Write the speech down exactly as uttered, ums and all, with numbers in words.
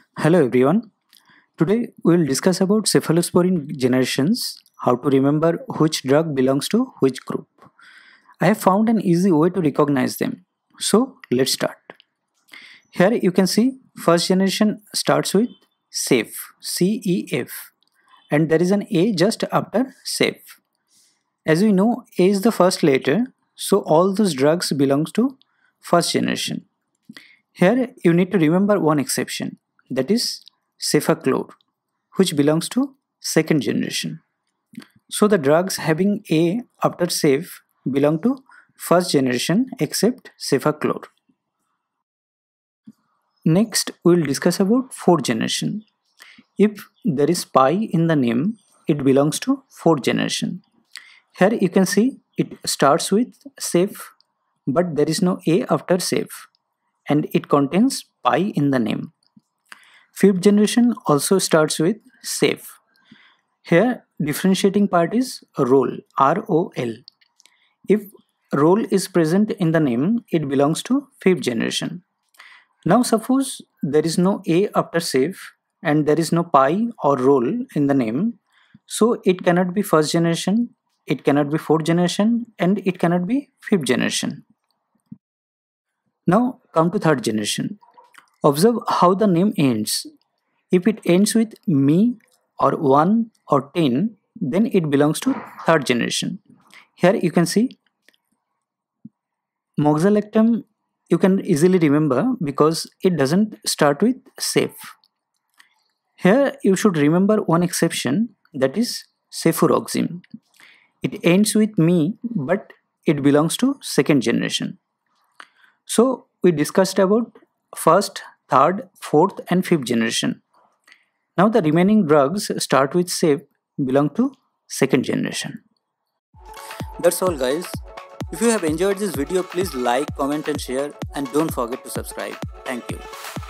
Hello everyone. Today we will discuss about cephalosporin generations, how to remember which drug belongs to which group. I have found an easy way to recognize them. So let's start. Here you can see first generation starts with CEF, C E F, and there is an A just after CEF. As we know, A is the first letter, so all those drugs belongs to first generation. Here you need to remember one exception, that is cefaclor, which belongs to second generation. So the drugs having A after CEF belong to first generation except cefaclor. Next we will discuss about fourth generation. If there is pi in the name, it belongs to fourth generation. Here you can see it starts with CEF, but there is no A after CEF, and it contains pi in the name. Fifth generation also starts with CEF. Here differentiating part is role, R O L. If role is present in the name, it belongs to fifth generation. Now suppose there is no A after CEF and there is no pi or role in the name, so it cannot be first generation, it cannot be fourth generation, and it cannot be fifth generation. Now come to third generation. Observe how the name ends. If it ends with me or one or ten, then it belongs to third generation. Here you can see moxalactam you can easily remember because it doesn't start with CEF. Here you should remember one exception, that is cefuroxime. It ends with me but it belongs to second generation. So we discussed about first, third, fourth and fifth generation. Now the remaining drugs start with CEF belong to second generation. That's all guys. If you have enjoyed this video, please like, comment and share, and don't forget to subscribe. Thank you.